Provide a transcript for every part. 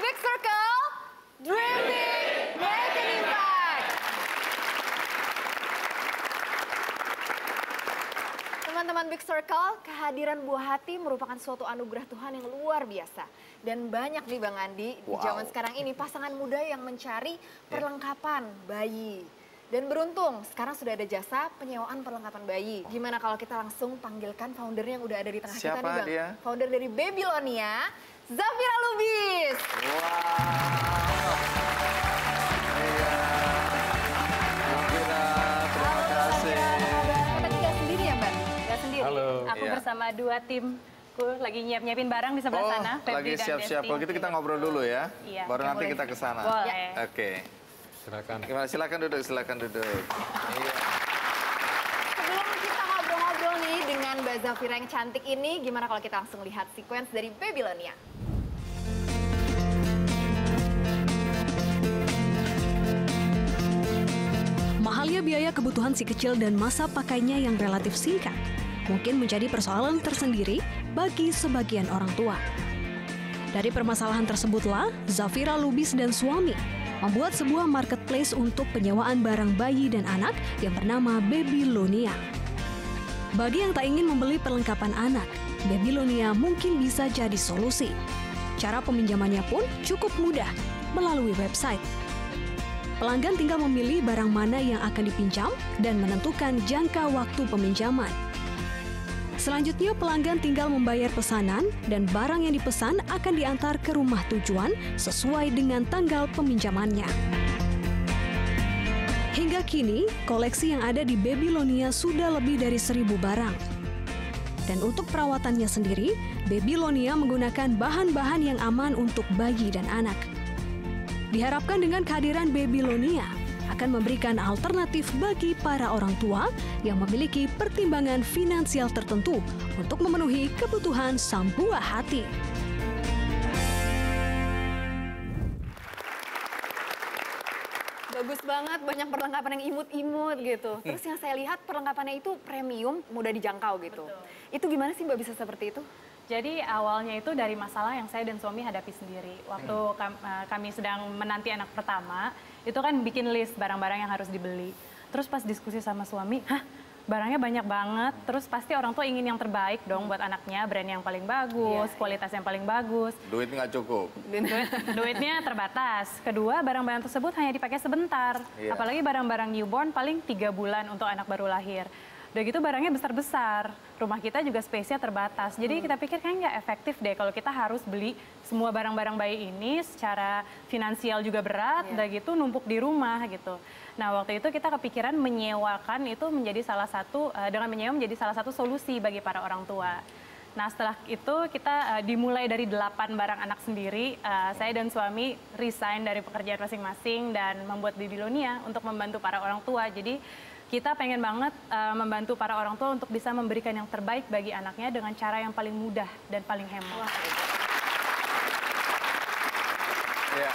Big Circle, Dream Big, Make an Impact. Teman-teman Big Circle, kehadiran buah hati merupakan suatu anugerah Tuhan yang luar biasa. Dan banyak nih Bang Andi, di zaman sekarang ini pasangan muda yang mencari perlengkapan bayi. Dan beruntung, sekarang sudah ada jasa penyewaan perlengkapan bayi. Gimana kalau kita langsung panggilkan foundernya yang udah ada di tengah kita nih Bang. Dia? Founder dari Babylonia, Zafira Lubis. Halo. Aku bersama dua tim. Aku lagi nyiapin barang di sebelah sana. Lagi siap-siap. Kalau gitu kita ngobrol dulu ya. Iya. Baru nanti kita ke sana. Boleh. Oke. Silakan. Gimana? Silakan duduk. Iya. Sebelum kita ngobrol-ngobrol nih dengan Mbak Zafira yang cantik ini, gimana kalau kita langsung lihat sequence dari Babylonia? Mahalnya biaya kebutuhan si kecil dan masa pakainya yang relatif singkat mungkin menjadi persoalan tersendiri bagi sebagian orang tua. Dari permasalahan tersebutlah, Zafira Lubis dan suami membuat sebuah marketplace untuk penyewaan barang bayi dan anak yang bernama Babylonia. Bagi yang tak ingin membeli perlengkapan anak, Babylonia mungkin bisa jadi solusi. Cara peminjamannya pun cukup mudah melalui website. Pelanggan tinggal memilih barang mana yang akan dipinjam dan menentukan jangka waktu peminjaman. Selanjutnya, pelanggan tinggal membayar pesanan dan barang yang dipesan akan diantar ke rumah tujuan sesuai dengan tanggal peminjamannya. Hingga kini, koleksi yang ada di Babylonia sudah lebih dari 1.000 barang. Dan untuk perawatannya sendiri, Babylonia menggunakan bahan-bahan yang aman untuk bayi dan anak. Diharapkan dengan kehadiran Babylonia akan memberikan alternatif bagi para orang tua yang memiliki pertimbangan finansial tertentu untuk memenuhi kebutuhan sang buah hati. Bagus banget, banyak perlengkapan yang imut-imut gitu. Terus yang saya lihat perlengkapannya itu premium, mudah dijangkau gitu. Betul. Itu gimana sih Mbak bisa seperti itu? Jadi awalnya itu dari masalah yang saya dan suami hadapi sendiri. Waktu kami sedang menanti anak pertama, itu kan bikin list barang-barang yang harus dibeli. Terus pas diskusi sama suami, barangnya banyak banget, terus pasti orang tua ingin yang terbaik dong buat anaknya, brand yang paling bagus, kualitas yang paling bagus. Duit nggak cukup. Duitnya terbatas. Kedua, barang-barang tersebut hanya dipakai sebentar. Apalagi barang-barang newborn paling 3 bulan untuk anak baru lahir. Udah gitu barangnya besar-besar, rumah kita juga space-nya terbatas. Jadi kita pikir kayaknya nggak efektif deh kalau kita harus beli semua barang-barang bayi ini secara finansial juga berat, udah gitu numpuk di rumah gitu. Nah waktu itu kita kepikiran menyewakan itu menjadi salah satu, dengan menyewa menjadi salah satu solusi bagi para orang tua. Nah setelah itu kita dimulai dari 8 barang anak sendiri, saya dan suami resign dari pekerjaan masing-masing dan membuat Babylonia untuk membantu para orang tua. Jadi kita pengen banget membantu para orang tua untuk bisa memberikan yang terbaik bagi anaknya dengan cara yang paling mudah dan paling hemat. Ya.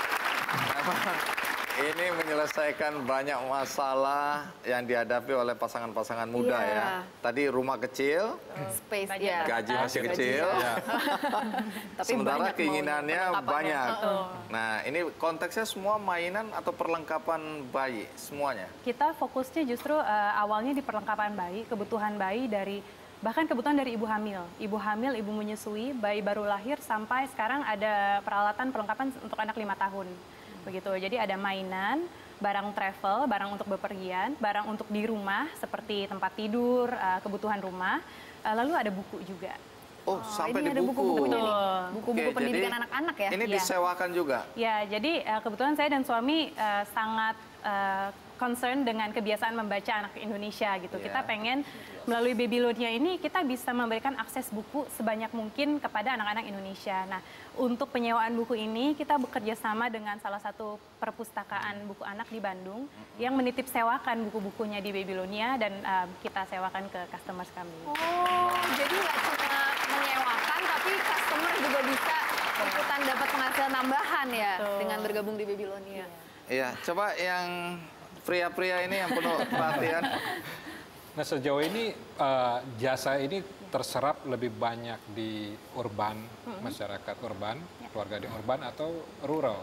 Ini menyelesaikan banyak masalah yang dihadapi oleh pasangan-pasangan muda ya. Tadi rumah kecil, space gaji masih kecil, tapi sementara banyak keinginannya banyak. Nah ini konteksnya semua mainan atau perlengkapan bayi semuanya? Kita fokusnya justru awalnya di perlengkapan bayi, kebutuhan bayi dari bahkan kebutuhan dari ibu hamil, ibu menyusui, bayi baru lahir sampai sekarang ada peralatan perlengkapan untuk anak 5 tahun. Begitu. Jadi ada mainan, barang travel, barang untuk bepergian, barang untuk di rumah seperti tempat tidur, kebutuhan rumah, lalu ada buku juga. Oh, sampai ini di ada buku. Buku-buku pendidikan anak-anak ya? Ini disewakan juga? Ya, jadi kebetulan saya dan suami sangat concern dengan kebiasaan membaca anak Indonesia gitu. Kita pengen melalui Babylonia ini kita bisa memberikan akses buku sebanyak mungkin kepada anak-anak Indonesia. Nah, untuk penyewaan buku ini kita bekerja sama dengan salah satu perpustakaan buku anak di Bandung yang menitip sewakan buku-bukunya di Babylonia dan kita sewakan ke customers kami. Oh, jadi nggak cuma menyewakan tapi customer juga bisa ikutan dapat penghasilan tambahan ya dengan bergabung di Babylonia. Iya, coba yang pria-pria ini yang penuh perhatian. Nah sejauh ini jasa ini terserap lebih banyak di urban, masyarakat urban, keluarga di urban atau rural?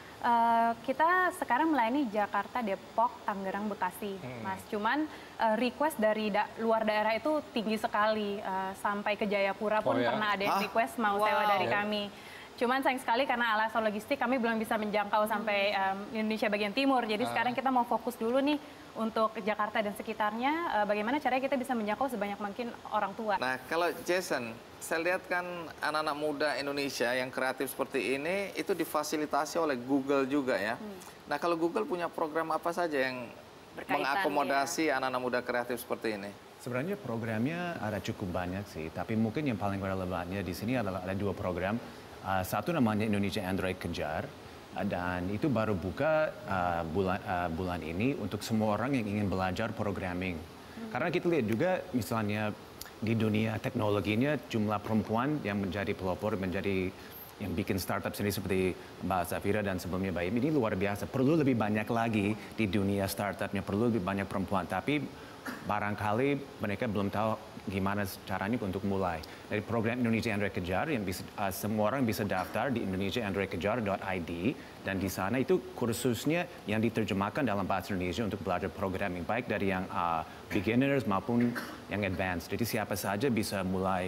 Kita sekarang melayani Jakarta, Depok, Tangerang, Bekasi, Mas. Cuman request dari luar daerah itu tinggi sekali. Sampai ke Jayapura pun pernah ada yang request mau sewa dari kami. Cuman sayang sekali karena alasan logistik kami belum bisa menjangkau sampai Indonesia bagian timur. Jadi sekarang kita mau fokus dulu nih untuk Jakarta dan sekitarnya. Bagaimana caranya kita bisa menjangkau sebanyak mungkin orang tua. Nah, kalau Jason, saya lihat kan anak-anak muda Indonesia yang kreatif seperti ini itu difasilitasi oleh Google juga ya. Nah, kalau Google punya program apa saja yang mengakomodasi anak-anak muda kreatif seperti ini? Sebenarnya programnya ada cukup banyak sih, tapi mungkin yang paling relevannya di sini adalah ada 2 program. Satu namanya Indonesia Android Kejar, dan itu baru buka bulan ini untuk semua orang yang ingin belajar programming. Karena kita lihat juga misalnya di dunia teknologinya jumlah perempuan yang menjadi pelopor, yang bikin startup sendiri seperti Mbak Safira dan sebelumnya Mbak Im, ini luar biasa. Perlu lebih banyak lagi di dunia startupnya, perlu lebih banyak perempuan. Tapi barangkali mereka belum tahu gimana caranya untuk mulai. Dari program Indonesia Android Kejar yang bisa, semua orang bisa daftar di indonesiaandroidkejar.id, dan di sana itu kursusnya yang diterjemahkan dalam bahasa Indonesia untuk belajar programming, baik dari yang beginners maupun yang advanced. Jadi siapa saja bisa mulai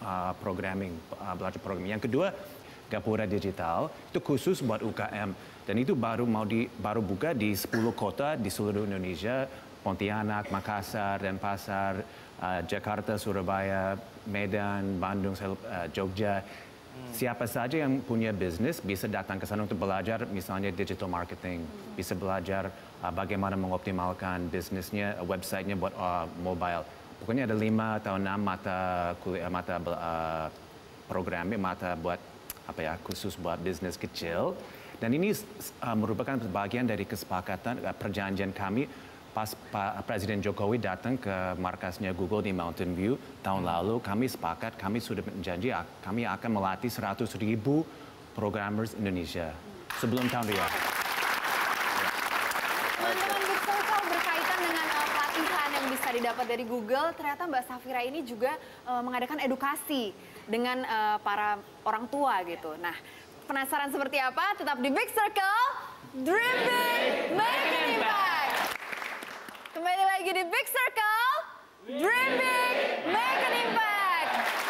belajar programming. Yang kedua, Gapura Digital, itu khusus buat UKM, dan itu baru buka di 10 kota di seluruh Indonesia, Pontianak, Makassar, Denpasar, Jakarta, Surabaya, Medan, Bandung, Jogja. Siapa saja yang punya bisnis bisa datang ke sana untuk belajar misalnya digital marketing, bisa belajar bagaimana mengoptimalkan bisnisnya, websitenya buat mobile. Pokoknya ada 5 atau 6 mata programnya, mata buat khusus buat bisnis kecil. Dan ini merupakan bagian dari kesepakatan perjanjian kami pas Pak Presiden Jokowi datang ke markasnya Google di Mountain View tahun lalu. Kami sepakat, kami sudah berjanji kami akan melatih 100.000 programmers Indonesia sebelum tahun Riyadh. Teman-teman Big Circle, berkaitan dengan pelatihan yang bisa didapat dari Google, ternyata Mbak Safira ini juga mengadakan edukasi dengan para orang tua gitu. Nah, penasaran seperti apa? Tetap di Big Circle, Dream Big, Make an Impact. Kembali lagi di Big Circle, Dream Big, Make an Impact.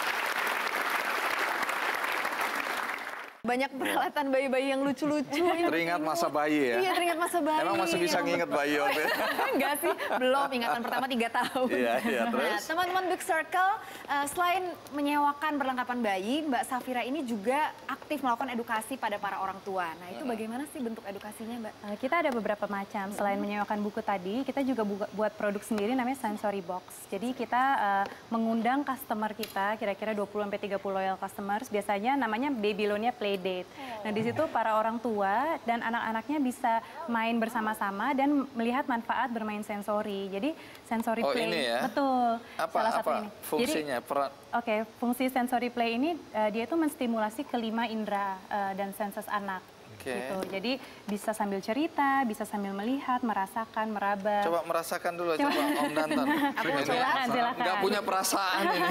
Banyak peralatan bayi-bayi yang lucu-lucu. Teringat masa bayi ya? Iya, teringat masa bayi. Emang masih bisa nginget bayi waktu itu? Enggak sih, belum. Ingatan pertama 3 tahun. Iya, terus? Nah, teman-teman Big Circle, selain menyewakan perlengkapan bayi, Mbak Safira ini juga aktif melakukan edukasi pada para orang tua. Nah, itu bagaimana sih bentuk edukasinya, Mbak? Kita ada beberapa macam. Selain menyewakan buku tadi, kita juga buat produk sendiri namanya Sensory Box. Jadi kita mengundang customer kita, kira-kira 20-30 loyal customers. Biasanya namanya Babylonia Playdate. Nah, di situ para orang tua dan anak-anaknya bisa main bersama-sama dan melihat manfaat bermain sensori. Jadi sensory play. Ini ya? Betul. Apa fungsinya? Jadi, fungsi sensory play ini dia itu menstimulasi kelima indera dan senses anak. Gitu. Jadi bisa sambil cerita, bisa sambil melihat, merasakan, meraba. Coba merasakan dulu, coba Om Danton. Silakan. Nggak punya perasaan ini.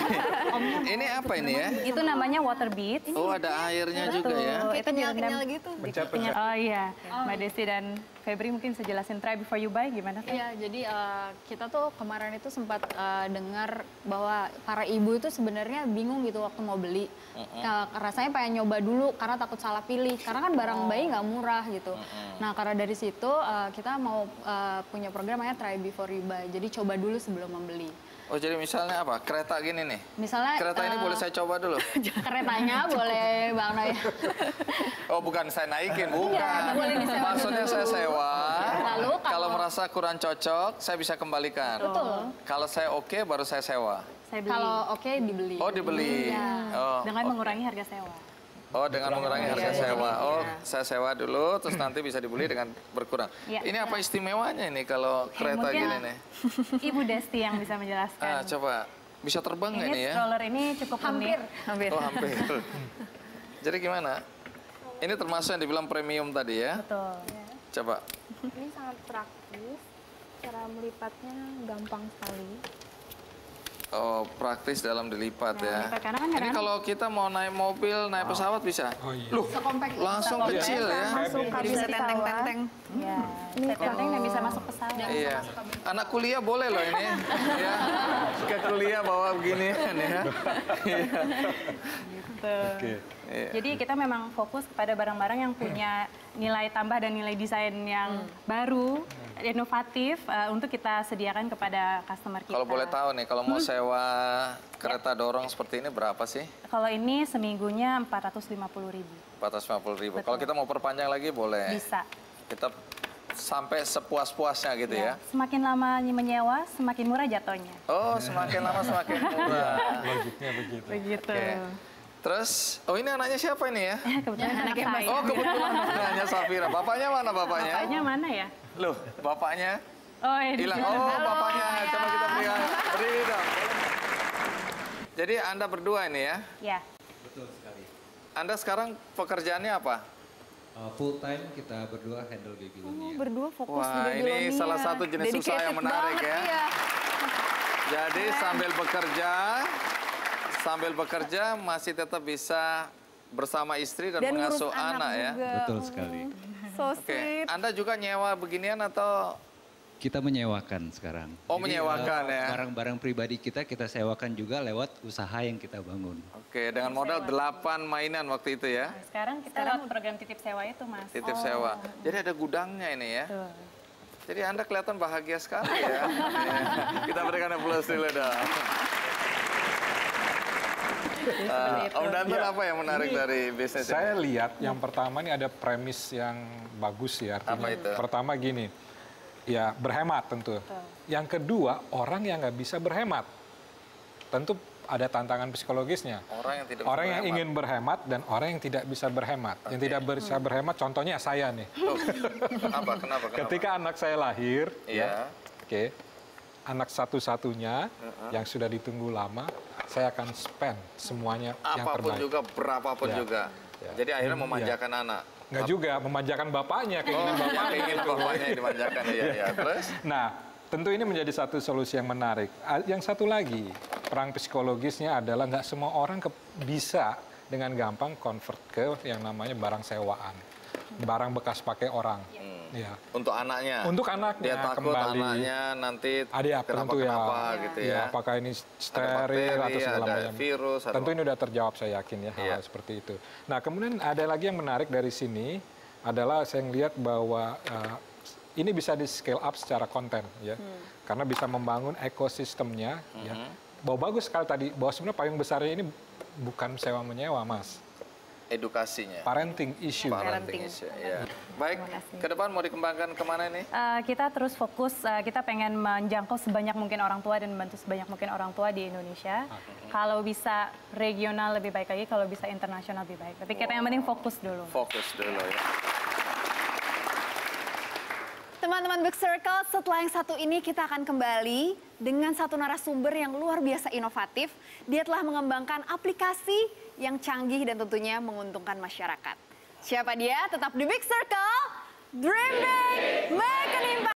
Ini apa ini ya? Itu namanya water bead. Oh, ada airnya juga ya? Itu kenyal-kenyal gitu. Oh iya, Mbak Desi dan Febri mungkin bisa jelasin try before you buy gimana? Iya, jadi kita tuh kemarin itu sempat dengar bahwa para ibu itu sebenarnya bingung gitu waktu mau beli. Rasanya pengen nyoba dulu karena takut salah pilih. Karena kan barang bayi nggak murah gitu. Nah, karena dari situ kita mau punya program namanya try before you buy. Jadi coba dulu sebelum membeli. Oh, jadi misalnya apa? Kereta gini nih? Misalnya kereta ini boleh saya coba dulu? Keretanya boleh Bang Noy. Oh, bukan saya naikin, bukan. Iya, boleh disewa. Maksudnya saya sewa. Lalu kalau merasa kurang cocok, saya bisa kembalikan. Betul. Kalau saya oke, baru saya sewa. Saya beli. Kalau oke dibeli. Oh, dibeli. Oh, dengan mengurangi harga sewa. Oh, dengan mengurangi harga sewa. Oh, saya sewa dulu, terus nanti bisa dibeli dengan berkurang. Ya. Ini apa istimewanya ini kalau kereta gini nih? Ibu Desti yang bisa menjelaskan. Coba, bisa terbang nggak Ini nih ya? stroller ini cukup unik. Oh, hampir. Jadi gimana? Ini termasuk yang dibilang premium tadi ya? Betul. Coba. Ini sangat praktis, cara melipatnya gampang sekali. Oh, praktis dalam dilipat ya. Karena kan Ini kalau kita mau naik mobil, naik pesawat bisa? Oh iya. Loh, langsung kecil ya? Jadi bisa tenteng-tenteng. Ya, bisa tenteng dan bisa masuk pesawat. Iya. Anak kuliah boleh loh ini. Ya. Ke kuliah bawa beginian ya. Iya. Oke. Jadi kita memang fokus kepada barang-barang yang punya nilai tambah dan nilai desain yang baru, inovatif untuk kita sediakan kepada customer kita. Kalau boleh tahu nih, kalau mau sewa kereta dorong seperti ini berapa sih? Kalau ini seminggunya 450.000. 450.000. Kalau kita mau perpanjang lagi boleh? Bisa. Kita sampai sepuas-puasnya gitu ya? Semakin lama menyewa, semakin murah jatuhnya. Oh, semakin lama semakin murah. Logiknya begitu. Begitu. Oke. Terus, oh ini anaknya siapa ini ya? Kebetulan anak saya. Oh kebetulan anaknya Safira. Bapaknya mana bapaknya? Bapaknya mana ya? Loh, bapaknya Oh, ini. hilang. Oh, bapaknya. Coba kita beri dong. Jadi Anda berdua ini ya? Ya. Betul sekali. Anda sekarang pekerjaannya apa? Full time kita berdua handle Babylonia. Berdua fokus di Wah, Babylonia. ini salah satu jenis usaha yang Dedicated menarik banget, ya. iya. Jadi sambil bekerja masih tetap bisa bersama istri dan mengasuh ngurus anak ya. juga. Betul sekali. So Oke, sweet. Anda juga nyewa beginian atau Kita menyewakan sekarang. Oh, menyewakan ya. Barang-barang pribadi kita sewakan juga lewat usaha yang kita bangun. Oke, dengan modal 8 mainan waktu itu ya. Sekarang kita lewat program titip sewa itu, Mas. Titip sewa. Jadi ada gudangnya ini ya. Tuh. Jadi Anda kelihatan bahagia sekali ya. Iya. Kita berikan aplaus dulu dong. Om Danton apa yang menarik dari bisnis ini? Saya lihat yang pertama ini ada premis yang bagus ya. Artinya Apa itu? pertama gini, ya berhemat tentu. Yang kedua, orang yang nggak bisa berhemat. Tentu ada tantangan psikologisnya. Orang yang tidak ingin berhemat dan orang yang tidak bisa berhemat. Yang tidak bisa berhemat, contohnya saya nih. Oh, kenapa? Ketika anak saya lahir, Iya. oke, anak satu-satunya yang sudah ditunggu lama, saya akan spend semuanya yang Apapun terbaik. juga, berapapun Ya. juga. Ya. Jadi akhirnya memanjakan anak. Nggak juga, memanjakan bapaknya, keinginan bapaknya. Keinginan bapaknya yang dimanjakan. Iya. Terus? Nah, tentu ini menjadi satu solusi yang menarik. Yang satu lagi, perang psikologisnya adalah nggak semua orang bisa dengan gampang convert ke yang namanya barang sewaan. Barang bekas pakai orang. Ya. Untuk anaknya? Untuk anaknya Dia takut kembali. anaknya nanti Ada tentu ya. gitu ya. Apakah ini Ada steril bakteri, atau segala ada macam. virus. Tentu ini sudah terjawab saya yakin ya hal Iya. seperti itu. Nah kemudian ada lagi yang menarik dari sini adalah saya melihat bahwa ini bisa di scale up secara konten ya, karena bisa membangun ekosistemnya ya. Bahwa bagus sekali tadi bahwa sebenarnya payung besarnya ini bukan sewa menyewa Mas. Edukasinya. Parenting issue. Parenting issue, ya. Baik, ke depan mau dikembangkan kemana nih? Kita terus fokus, kita pengen menjangkau sebanyak mungkin orang tua dan membantu sebanyak mungkin orang tua di Indonesia. Kalau bisa regional lebih baik lagi, kalau bisa internasional lebih baik. Tapi kita yang penting fokus dulu. Fokus dulu ya. Teman-teman Big Circle, setelah yang satu ini kita akan kembali dengan satu narasumber yang luar biasa inovatif. Dia telah mengembangkan aplikasi yang canggih dan tentunya menguntungkan masyarakat. Siapa dia? Tetap di Big Circle, Dream Big, Make an Impact.